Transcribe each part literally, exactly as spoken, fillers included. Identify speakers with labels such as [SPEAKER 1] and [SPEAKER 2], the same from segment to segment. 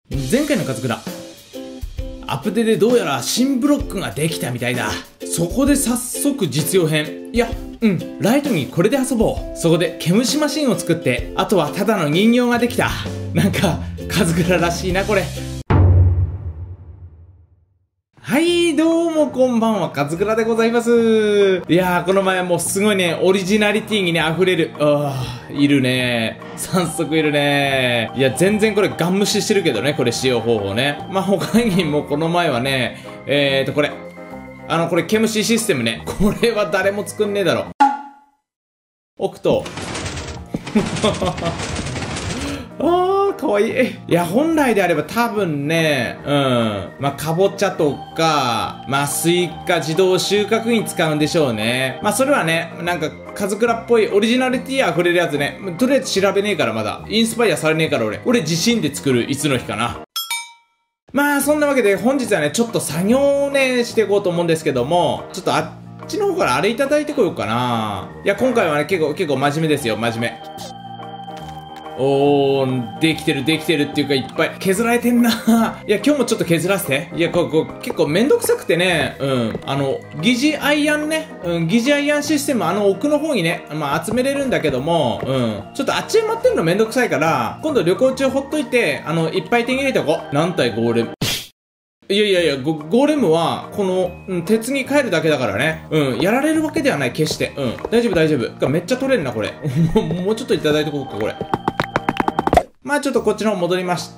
[SPEAKER 1] 前回のカズクラアップデでどうやら新ブロックができたみたいだ。そこで早速実用編、いやうんライトにこれで遊ぼう。そこで毛虫マシンを作って、あとはただの人形ができた。なんかカズクラらしいなこれ。はいどうもこんばんは、カズクラでございます。いやーこの前もうすごいね、オリジナリティにね溢れる、あーいるね、早速いるね。いや全然これガン無視してるけどね、これ使用方法ね。まあ他にもこの前はね、えーとこれあのこれ毛虫システムね、これは誰も作んねえだろ。置くとあーかわいい。いや本来であれば多分ね、うんまあかぼちゃとかまあスイカ自動収穫に使うんでしょうね。まあそれはねなんかカズクラっぽいオリジナリティあふれるやつね。とりあえず調べねえから、まだインスパイアされねえから、俺俺自身で作るいつの日かな。まあそんなわけで本日はねちょっと作業をねしていこうと思うんですけども、ちょっとあっちの方からあれいただいてこようかな。いや今回はね結構結構真面目ですよ、真面目。おー、できてるできてるっていうかいっぱい削られてんな。いや今日もちょっと削らせて。いやこうこう結構めんどくさくてね、うんあの疑似アイアンね、うん疑似アイアンシステム、あの奥の方にねまあ集めれるんだけども、うんちょっとあっちへ待ってるのめんどくさいから、今度旅行中ほっといてあのいっぱい手に入れておこう。何体ゴーレム、いやいやいや、ゴ, ゴーレムは、この、うん、鉄に変えるだけだからね。うん、やられるわけではない、決して。うん、大丈夫大丈夫。めっちゃ取れるな、これ。もうちょっといただいてこうか、これ。まあちょっとこっちの方戻りまして。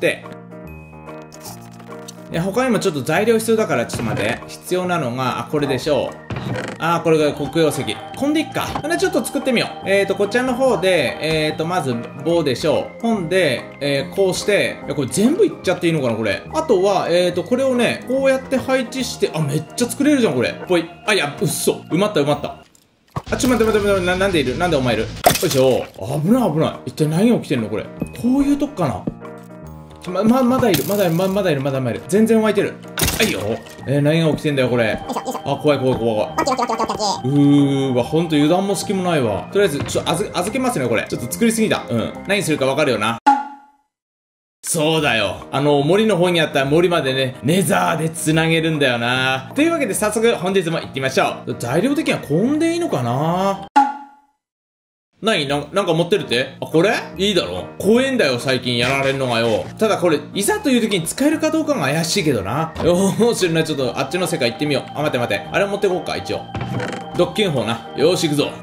[SPEAKER 1] いや、他にもちょっと材料必要だから、ちょっと待って。必要なのが、あ、これでしょう。あー、これが黒曜石。こんでいっか。ほんでちょっと作ってみよう。えーと、こちらの方で、えーと、まず棒でしょう。ほんで、えー、こうして、いや、これ全部いっちゃっていいのかな、これ。あとは、えーと、これをね、こうやって配置して、あ、めっちゃ作れるじゃん、これ。ぽい。あ、いや、うっそ。埋まった、埋まった。あ、ちょ、待って待って待って、な、なんでいるなんでお前いるよいしょ。危ない危ない。一体何が起きてんのこれ。こういうとこかな。ちょ、ま、ま、まだいる。まだいる。ま、まだいる。まだいる。全然湧いてる。はいよ。えー、何が起きてんだよ、これ。あ、怖い怖い怖い怖い。うーわ、ほんと油断も隙もないわ。とりあえず、ちょ、預、預けますね、これ。ちょっと作りすぎた。うん。何するかわかるよな。そうだよ。あの、森の方にあった森までね、ネザーで繋げるんだよな。というわけで、早速、本日も行ってみましょう。材料的にはこんでいいのかな。何な、なんか持ってるって？あ、これいいだろ？怖えんだよ、最近やられんのがよ。ただこれ、いざという時に使えるかどうかが怪しいけどな。よーし、な、ちょっとあっちの世界行ってみよう。あ、待て待て。あれ持ってこうか、一応。ドッキン砲な。よーし、行くぞ。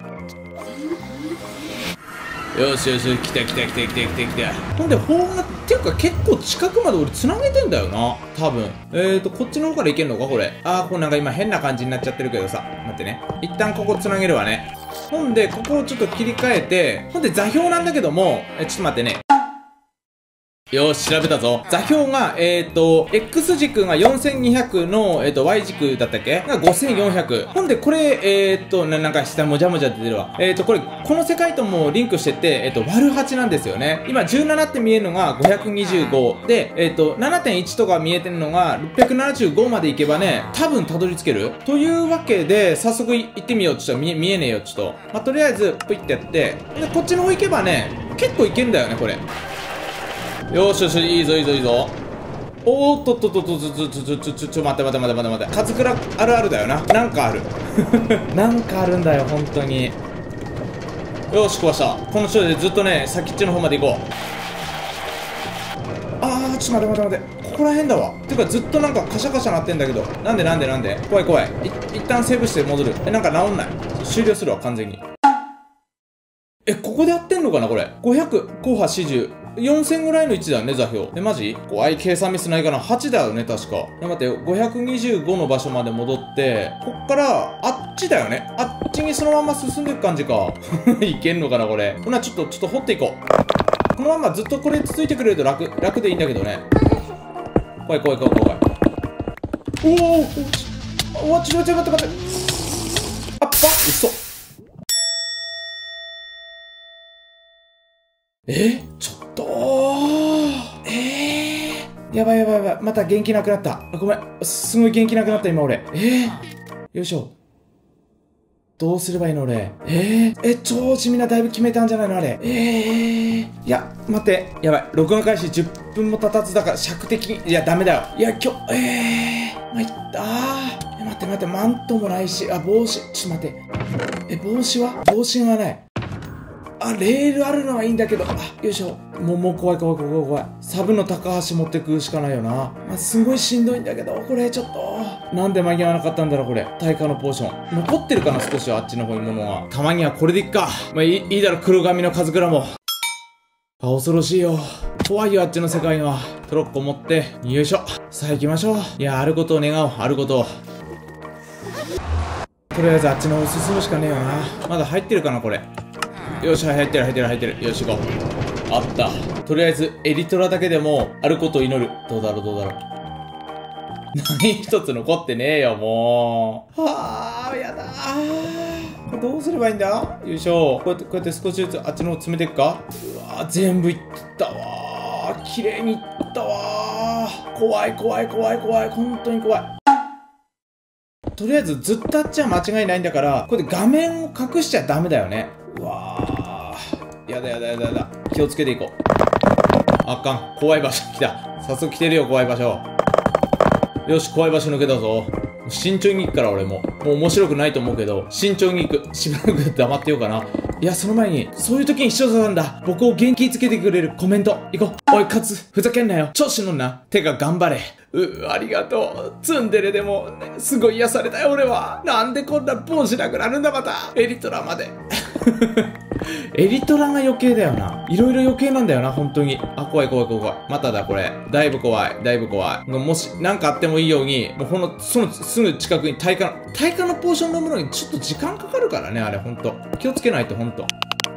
[SPEAKER 1] よしよし、来た来た来た来た来た来た。ほんで、砲が、っていうか結構近くまで俺繋げてんだよな。多分。えーと、こっちの方から行けんのかこれ。あー、これなんか今変な感じになっちゃってるけどさ。待ってね。一旦ここ繋げるわね。ほんで、ここをちょっと切り替えて、ほんで座標なんだけども、え、ちょっと待ってね。よーし、調べたぞ。座標が、えっと、X 軸がよんせんにひゃくの、えっと、Y 軸だったっけがごせんよんひゃく。ほんで、これ、えっと、な、なんか下もじゃもじゃ出てるわ。えっと、これ、この世界ともリンクしてて、えっと、割るはちなんですよね。今、じゅうななって見えるのがごひゃくにじゅうご。で、えっと、ななてんいち とか見えてるのがろっぴゃくななじゅうごまでいけばね、多分たどり着ける。というわけで、早速行ってみよう。ちょっと見え、見えねえよ、ちょっと。まあ、とりあえず、ぷいってやって、で、こっちの方行けばね、結構いけんだよね、これ。よしよし、いいぞいいぞいいぞ。おーっとっとっとっと、ちょちょちょちょちょちょ待って待って待って待って待って。カズクラあるあるだよな。なんかある。なんかあるんだよ、本当に。よし、壊した。この人でずっとね、先っちょの方まで行こう。あー、ちょっと待って待って待って。ここら辺だわ。てかずっとなんかカシャカシャなってんだけど。なんでなんでなんで怖い怖い。い、一旦セーブして戻る。え、なんか治んない。終了するわ、完全に。え、ここでやってんのかなこれ。ごひゃく、後波よんじゅう。よんせんぐらいの位置だよね、座標。え、マジ怖い、計算ミスないかな。はちだよね、確か。え、待ってよ。ごひゃくにじゅうごの場所まで戻って、こっから、あっちだよね。あっちにそのまま進んでいく感じか。いけんのかな、これ。ほな、ちょっと、ちょっと掘っていこう。このままずっとこれ続いてくれると楽、楽でいいんだけどね。怖い怖い怖い怖い。おおおわ、ちょ、ちょ、待って待って。あっば、嘘。えちょっとーえーやばいやばいやばい。また元気なくなった。ごめん。すごい元気なくなった、今俺。えーよいしょ。 どうすればいいの俺。えー、え、超地味なだいぶ決めたんじゃないのあれ。えー、いや、待って。やばい。録画開始じゅっぷんも経たずだから尺的に、いや、ダメだよ。いや、今日、えー、まいったー。え、待って待って、マントもないし、あ、帽子、ちょっと待って。え、帽子は帽子がない。あ、レールあるのはいいんだけど、あ、よいしょ。もう、もう怖い怖い怖い怖い怖い。サブの高橋持ってくしかないよな。まあ、すごいしんどいんだけど、これちょっと。なんで間に合わなかったんだろう、これ。耐火のポーション。残ってるかな、少しは、あっちの方に物が。たまにはこれでいっか。まあ、いい、いいだろ、黒髪の数倉も。あ、恐ろしいよ。怖いよ、あっちの世界は。トロッコ持って、よいしょ。さあ行きましょう。いや、あることを願おう、あることを。とりあえずあっちの方進むしかねえよな。まだ入ってるかな、これ。よし、入ってる入ってる入ってる。よし、行こう。あった。とりあえず、エリトラだけでも、あることを祈る。どうだろう、どうだろう。何一つ残ってねえよ、もう。はあ、やだー。これどうすればいいんだ？よいしょ。こうやって、こうやって少しずつあっちの方詰めていくか？うわー、全部いったわー。綺麗にいったわー。怖い怖い怖い怖い。本当に怖い。とりあえず、ずっとあっちは間違いないんだから、これで画面を隠しちゃダメだよね。うわー。やだやだやだやだ。気をつけていこう。あかん。怖い場所来た。早速来てるよ、怖い場所。よし、怖い場所抜けたぞ。慎重に行くから俺も。もう面白くないと思うけど、慎重に行く。しばらく黙ってようかな。いや、その前に、そういう時に視聴者さんだ。僕を元気づけてくれるコメント。行こう。おい、カツ、ふざけんなよ。調子乗んな。てか、頑張れ。う、ありがとう。ツンデレでも、ね、すごい癒されたよ、俺は。なんでこんな帽子なくなるんだ、また。エリトラまで。エリトラが余計だよな。いろいろ余計なんだよな、本当に。あ、怖い怖い怖い怖い。まただ、これ。だいぶ怖い。だいぶ怖い。もし、なんかあってもいいように、もうほんの、そのすぐ近くに耐火の、耐火のポーション飲むのにちょっと時間かかるからね、あれ、ほんと。気をつけないと、ほんと。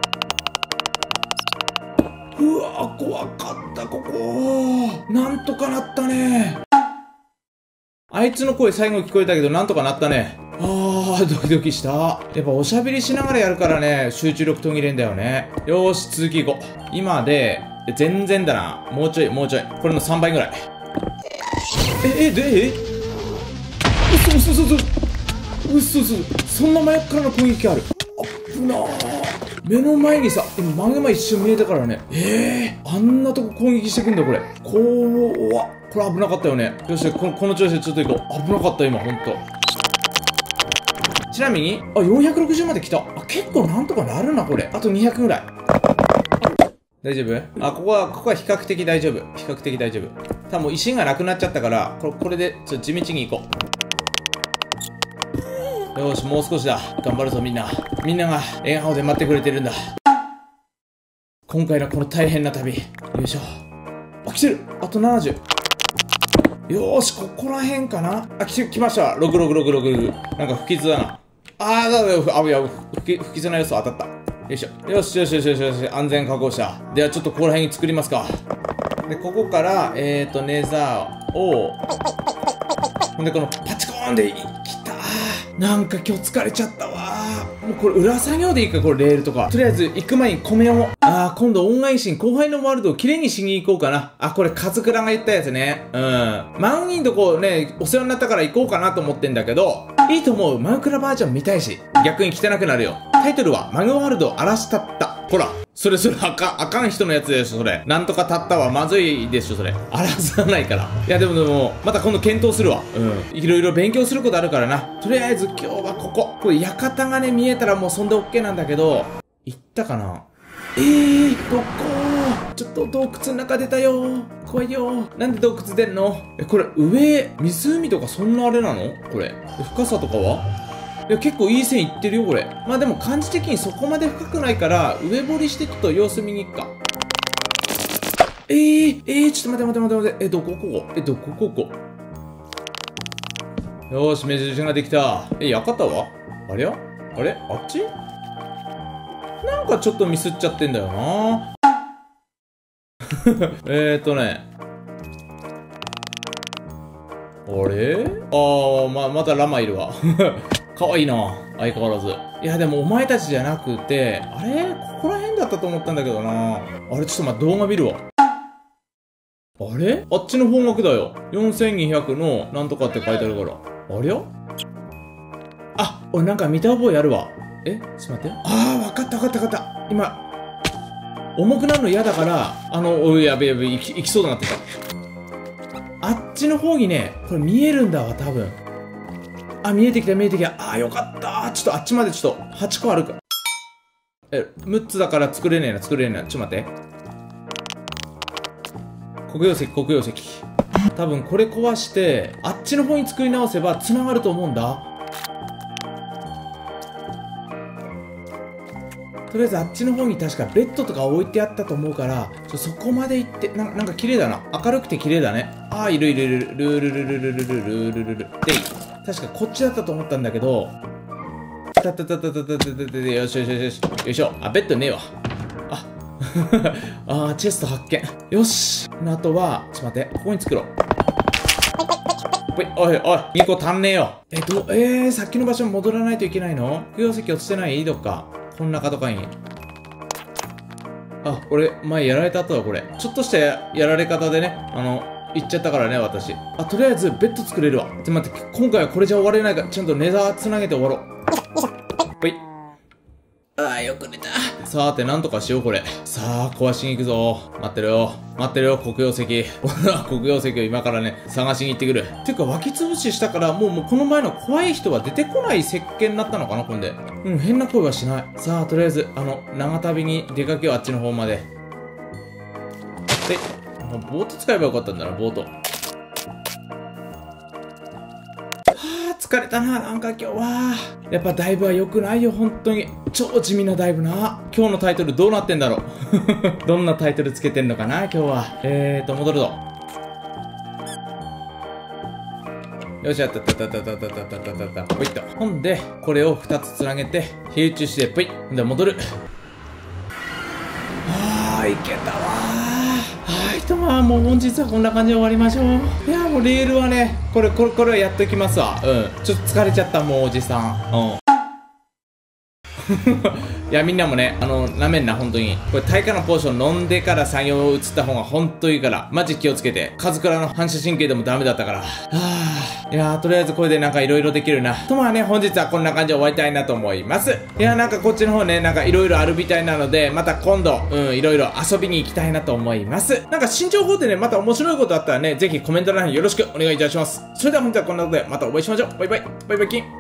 [SPEAKER 1] うわー、怖かった、ここ。なんとかなったね。あいつの声最後聞こえたけど、なんとかなったね。あー、ドキドキした。やっぱおしゃべりしながらやるからね、集中力途切れんだよね。よーし、続き行こう。今で、全然だな。もうちょい、もうちょい。これのさんばいぐらい。え、え、で、えうそ、うそ、うそ、うそ、うそ、うそ、そんな真横からの攻撃ある。あっぶなー。目の前にさ、今、マグマ一瞬見えたからね。えー、あんなとこ攻撃してくんだ、これ。こわ。これ危なかったよね。よし、この、この調子でちょっと行こう。危なかった、今、ほんと。ちなみに、あ、よんひゃくろくじゅうまで来た。あ、結構なんとかなるな、これ。あとにひゃくぐらい。大丈夫？あ、ここは、ここは比較的大丈夫。比較的大丈夫。多分もう石がなくなっちゃったから、これ、これで、ちょっと地道に行こう。よし、もう少しだ。頑張るぞ、みんな。みんなが笑顔で待ってくれてるんだ。今回のこの大変な旅。よいしょ。あ、来てる。あとななじゅう。よーし、ここら辺かな。あ、来て、来ました。ろくろくろくろく。なんか不吉だな。あー、だめだ、あ、いや、不吉な要素当たった。よいしょ。よしよしよしよしよし、安全確保した。では、ちょっとここら辺に作りますか。で、ここから、えーと、ネザーを、ほんで、このパチコーンで、きたー。なんか今日疲れちゃったわー。もうこれ裏作業でいいか、これレールとか。とりあえず行く前に米を。あー、今度恩返しに後輩のワールドをきれいにしに行こうかな。あ、これカズクラが言ったやつね。うん。マウンインとこうね、お世話になったから行こうかなと思ってんだけど、いいと思う。マウクラバージョン見たいし。逆に汚くなるよ。タイトルは、マグワールドを荒らしたった。ほら。それそれあかん、あかん人のやつでしょ、それ。なんとかたったはまずいでしょ、それ。荒らさないから。いや、でもでも、また今度検討するわ。うん。いろいろ勉強することあるからな。とりあえず今日はここ。これ、館がね、見えたらもうそんで OK なんだけど、行ったかな？えー、どこー？ちょっと洞窟の中出たよー。怖いよー。なんで洞窟出んの？え、これ、上、湖とかそんなあれなの？これ。深さとかはいや、結構いい線いってるよ、これ。まあでも感じ的にそこまで深くないから、上掘りしてちょっと様子見に行くか。えー、えー、ちょっと待って待って待って待って。え、どこここえ、どこここよーし、目印ができた。え、やかたはあれやあれあっちなんかちょっとミスっちゃってんだよなえーっとね。あれあー、ま、またラマいるわ。かわいいな。相変わらず。いや、でもお前たちじゃなくて、あれここら辺だったと思ったんだけどな。あれちょっと待って、動画見るわ。あれあっちの方角だよ。よんせんにひゃくのなんとかって書いてあるから。ありゃあ、 おい、なんか見た覚えあるわ。え、ちょっと待って。あー、わかったわかったわかった。今、重くなるの嫌だから、あの、おい、やべやべ、行き、行きそうになってた。あっちの方にね、これ見えるんだわ、多分。あ、見えてきた、見えてきた。あー、よかったー。ちょっとあっちまでちょっと、はちこあるか。え、むっつだから作れねえな、作れねえな。ちょっと待って。黒曜石、黒曜石。多分これ壊して、あっちの方に作り直せば繋がると思うんだ。とりあえずあっちの方に確かベッドとか置いてあったと思うから、ちょそこまで行って、な、なんか綺麗だな。明るくて綺麗だね。あー、いるいるいる、ルールルルルルルルルルルルルル。で、確かこっちだったと思ったんだけど、たたたたたたたたた、よしよしよしよし。よいしょ。あ、ベッドねえわ。あ、あー、チェスト発見。よし。あとは、ちょっと待って、ここに作ろう。おいおい、にこ足んねえよ。え、ど、えー、さっきの場所に戻らないといけないの？黒曜石落ちてない？どっか。この中とかに。あ、俺、前やられた後だ、これ。ちょっとしたやられ方でね、あの、行っちゃったからね、私。あ、とりあえず、ベッド作れるわ。で、待って、今回はこれじゃ終われないから、ちゃんとネザー繋げて終わろう。ほい。あー、よく寝た。さーて、なんとかしよう、これ。さあ、壊しに行くぞ。待ってるよ。待ってるよ、黒曜石。俺は黒曜石を今からね、探しに行ってくる。ていうか、湧き潰ししたから、もう、もうこの前の怖い人は出てこない石鹸になったのかな、こんで。うん、変な声はしない。さあ、とりあえず、あの、長旅に出かけよう、あっちの方まで。で、ボート使えばよかったんだな、ボート。疲れたな、なんか今日は。やっぱダイブは良くないよ、本当に。超地味なダイブな。今日のタイトルどうなってんだろう。どんなタイトルつけてんのかな、今日は。えーと、戻るぞ。よし、やったったったったったったったったったった。ほいっと。ほんで、これをふたつつなげて、集中して、ぽい。ほんで、戻る。あー、いけたわー。はい、とまあもう本日はこんな感じで終わりましょう。いやもうレールはね、これこれこれはやっておきますわ。うん、ちょっと疲れちゃったもうおじさん。うんいやみんなもね、あのなめんな本当に。これ耐火のポーション飲んでから作業を移った方が本当いいからマジ気をつけて。カズクラの反射神経でもダメだったから。はあ、いやーとりあえずこれでなんかいろいろできるなと。まあね、本日はこんな感じで終わりたいなと思います。いやなんかこっちの方ね、なんかいろいろあるみたいなので、また今度うんいろいろ遊びに行きたいなと思います。なんか新情報でね、また面白いことあったらね、ぜひコメント欄によろしくお願いいたします。それでは本日はこんなことでまたお会いしましょう。バイバイバイバイキン。